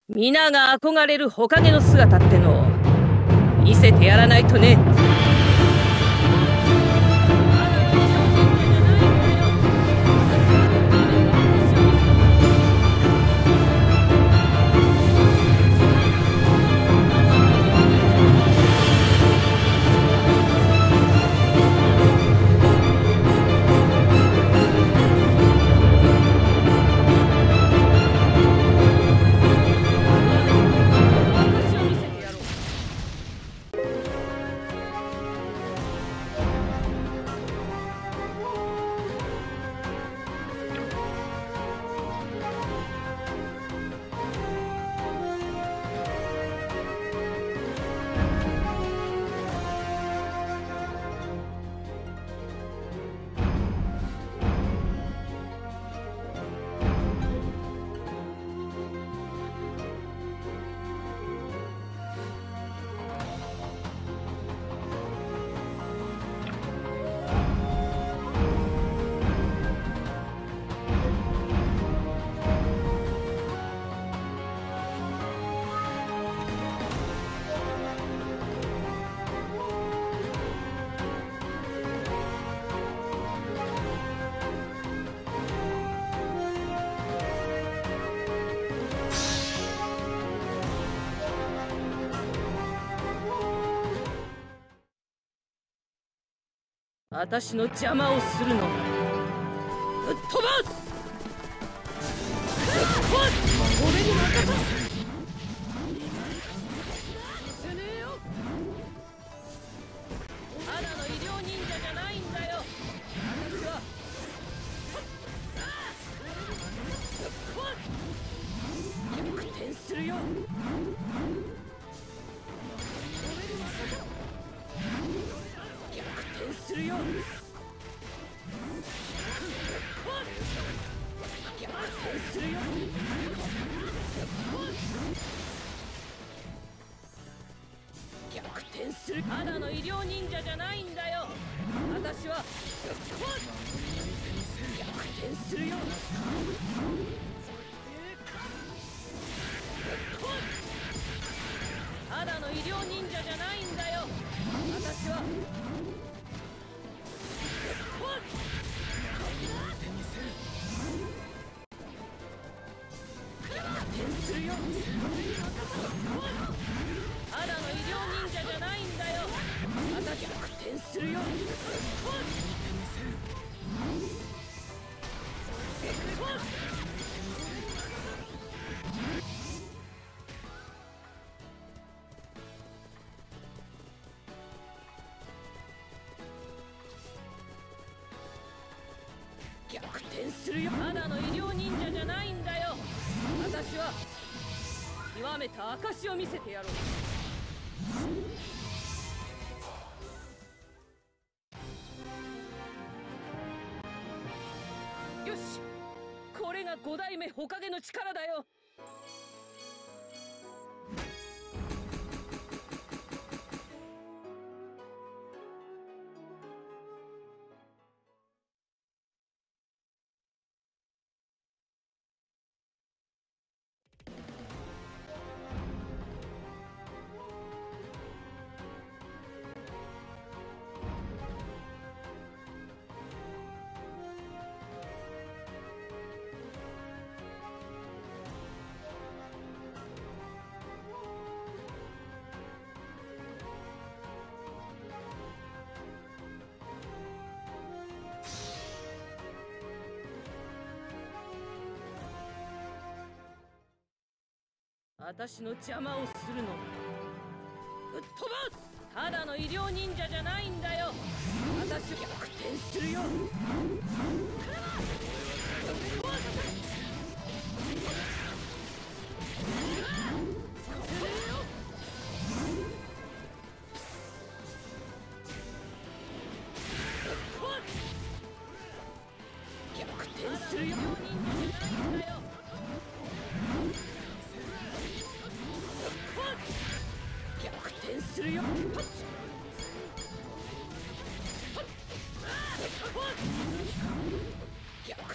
皆が憧れる火影の姿ってのを見せてやらないとね。私の邪魔をするのならぶっ飛ばす。俺に任させ。ただの医療忍者じゃないんだよ。私は逆転するよ。するよ。逆転するよ。逆転する。ただの医療忍者じゃないんだよ。私は逆転するよ。ただの医療忍者じゃないんだよ。私はただの医療忍者じゃないんだよ。私逆転するよ。逆転するよ。ただの医療忍者じゃないんだよ。私は極めた証を見せてやろう。よし、これが五代目火影の力だよ。私の邪魔をするのならぶっ飛ばす。ただの医療忍者じゃないんだよ。私逆転するよ。逆転するよ。逆転するよ。逆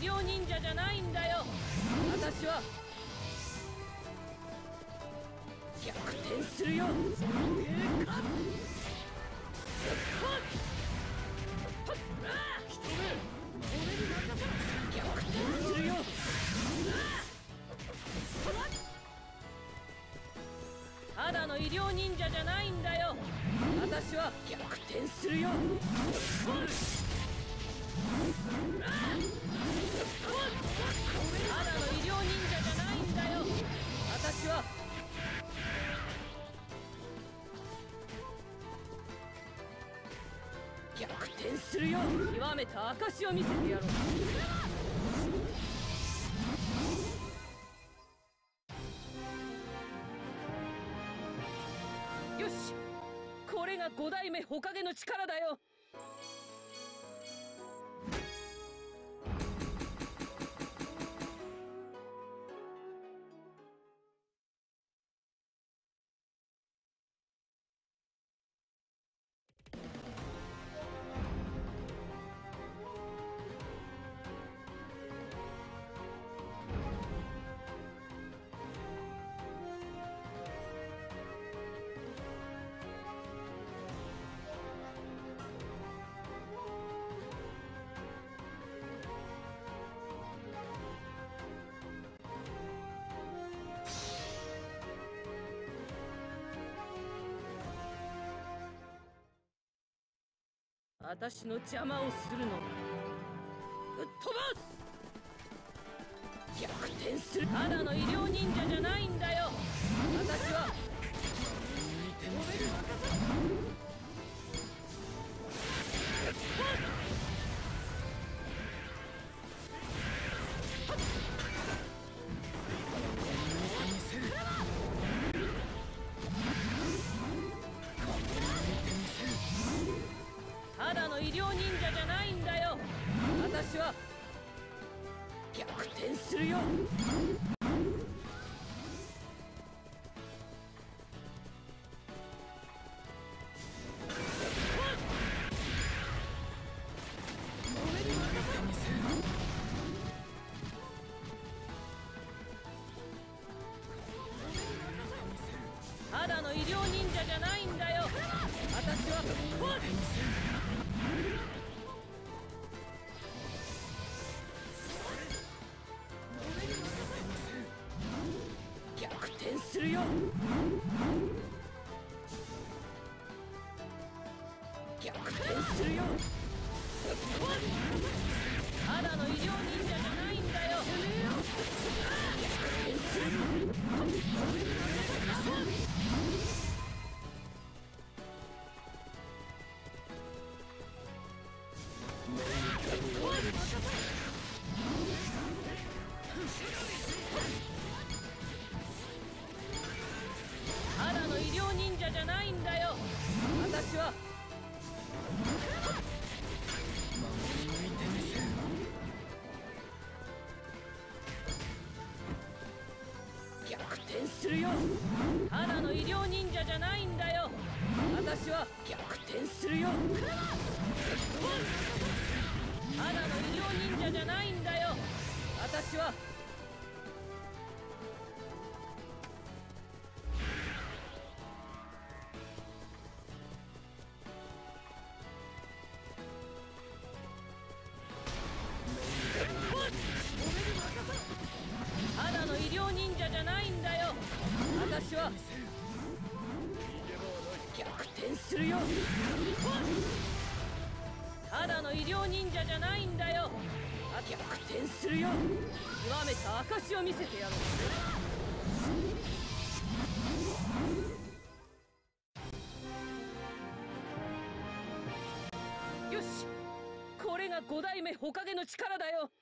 医療忍者じゃないんだよ。私は逆転するよ。逆転するよ。ただの医療忍者じゃないんだよ。私は逆転するよ。ただの医療忍者じゃないんだよ。私は逆転するよ。極めた証を見せてやろう。よし、これが五代目火影の力だよ。私の邪魔をするのだ。ぶっ飛ばす。逆転する。ただの医療忍者じゃないんだよ。私はただの医療忍者じゃないんだよ。私は逆転するよ。ただの医療忍者じゃないんだよ。私は逆転するよ。逆転するよ。ただの医療忍者じゃないんだよ。逆転するよ。ただの医療忍者じゃないんだよ。私は逆転するよ。ただの医療忍者じゃないんだよ。私は逆転するよ。ただの医療忍者じゃないんだよ。私はただの医療忍者じゃないんだよ。私は逆転するよ。ただの医療忍者じゃないんだよ。逆転するよ。極めた証を見せてやろう。よし、これが五代目火影の力だよ。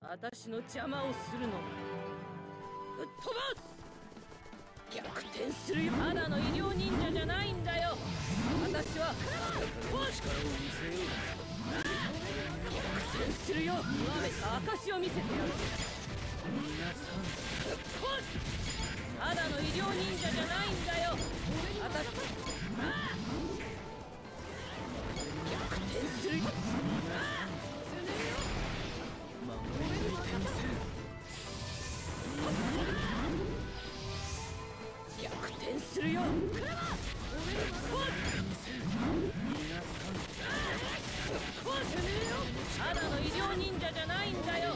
私の邪魔をするの。ぶっ飛ばす。逆転するよ。ただの医療忍者じゃないんだよ。私は力を見せよう。逆転するよ。極めた証を見せてやる。皆さん、ただの医療忍者じゃないんだよ。私逆転するよ。守り抜いてみせる。逆転するよ。ただの医療忍者じゃないんだよ。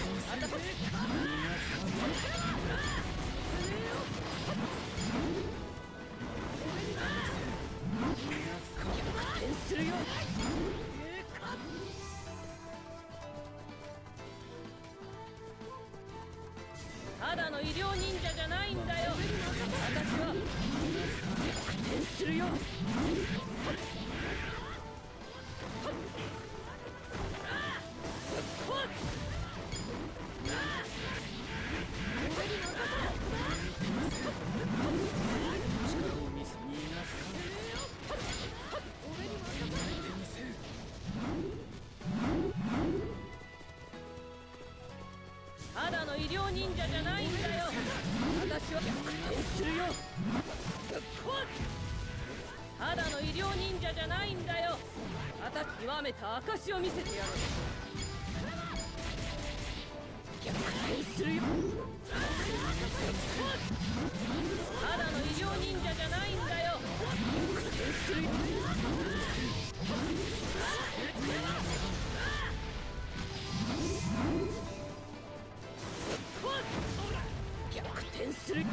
逆転するよ。ただの医療忍者じゃないんだよ。私は逆転するよ。ただの医療忍者じゃないんだよ。私は逆転するよ。ただの医療忍者じゃないんだよ。極めた証を見せてやる。逆転するよ。ただの医療忍者じゃないんだよ。逆転するよ。逆転する。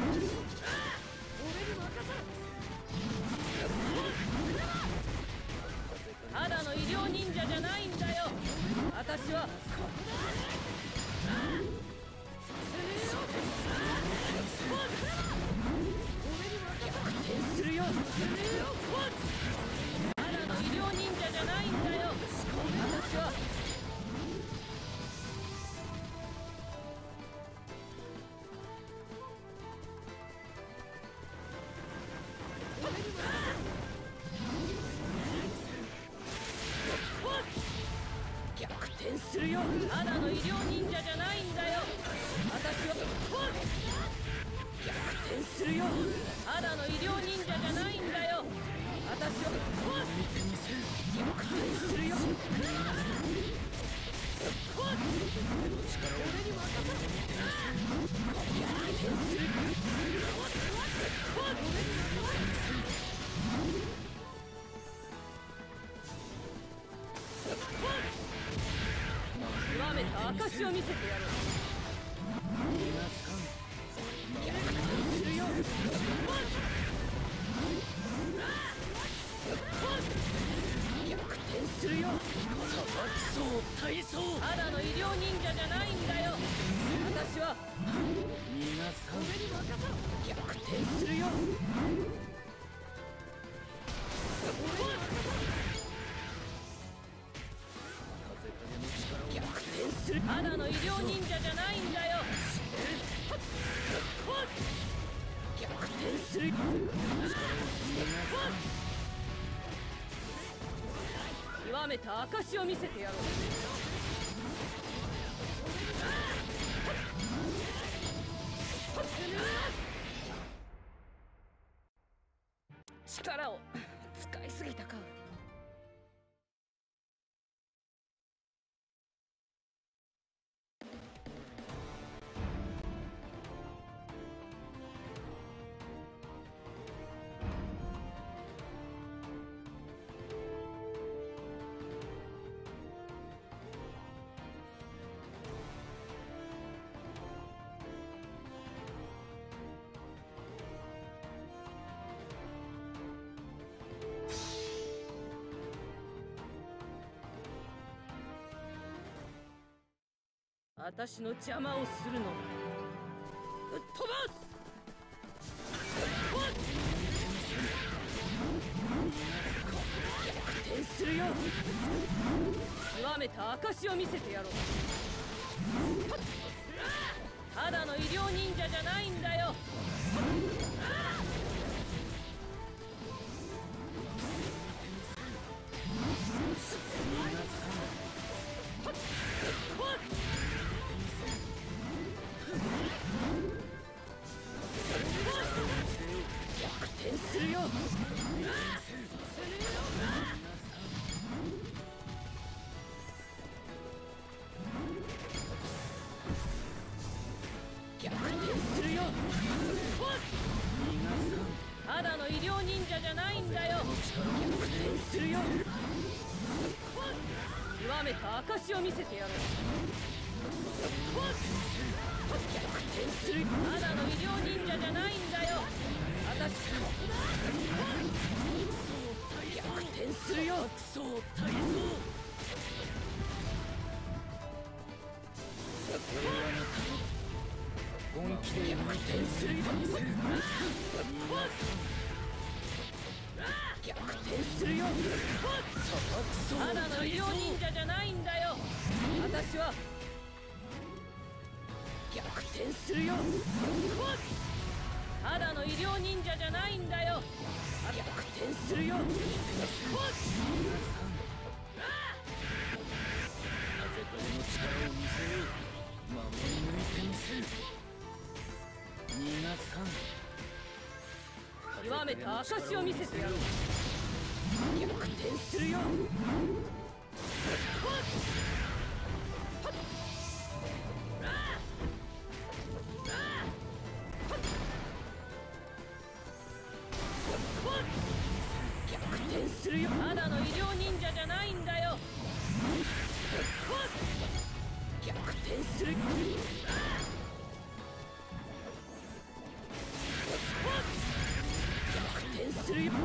ただの医療忍者じゃないんだよ。私は逆転するよ。ただの医療忍者じゃないんだよ。私は逆転するよ。ただの医療忍者じゃないんだよ。私は逆転するよ。ただの医療忍者じゃないんだよ。私は逆転するよ。極めた証を見せてやる。逆転するよ。逆転するよ。ただの医療忍者じゃないんだよ。私は皆さん逆転するよ。逆転する。ただの医療忍者じゃないんだよ。逆転する。極めた証を見せてやろう。力を使いすぎたか。私の邪魔をするの。ぶっ飛ばす。逆転するよ。極めた証を見せてやろう。 量忍者じゃないんだよ。逆転するよ。逆転するよ。ただの医療忍者じゃないんだよ。逆転するよ。極めた証を見せてやろう。逆転する。ただの医療忍者じゃないんだよ。私逆転するよ。本気で逆転するよ。逆転するよ。ただの医療忍者じゃないんだよ。私は逆転するよ。ただの医療忍者じゃないんだよ。逆転するよ。なぜこの力を見せよう。守り抜いてみせる。皆さん極めた証を見せてやろう。逆転するよ。逆転するよ。ただの医療忍者じゃないんだよ。逆転する。逆転するよ。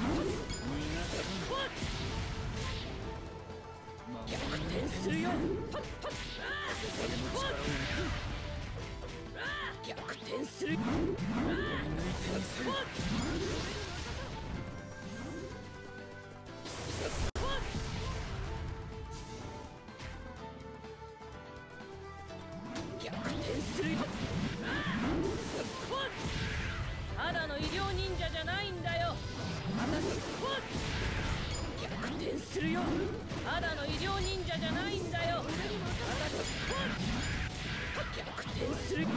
逆転するよ。逆転する。逆転するよ。ただの医療忍者じゃないんだよ。逆転するよ。ただの医療忍者じゃないんだよ。逆転する。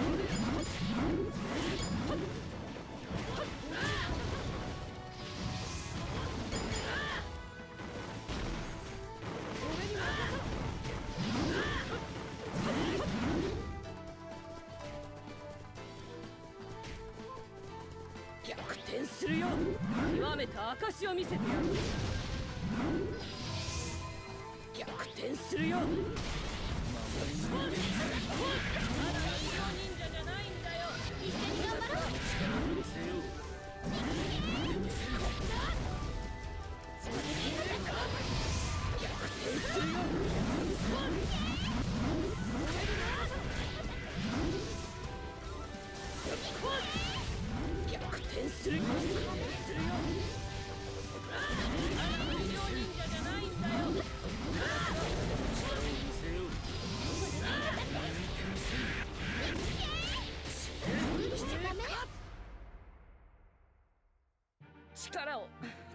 逆転するよ。極めた証を見せてやる。逆転するよ。まだ医療忍者じゃないんだよ。一緒に頑張ろう。逆転するよ。逆転するよ。医療忍者じゃないんだよ。力を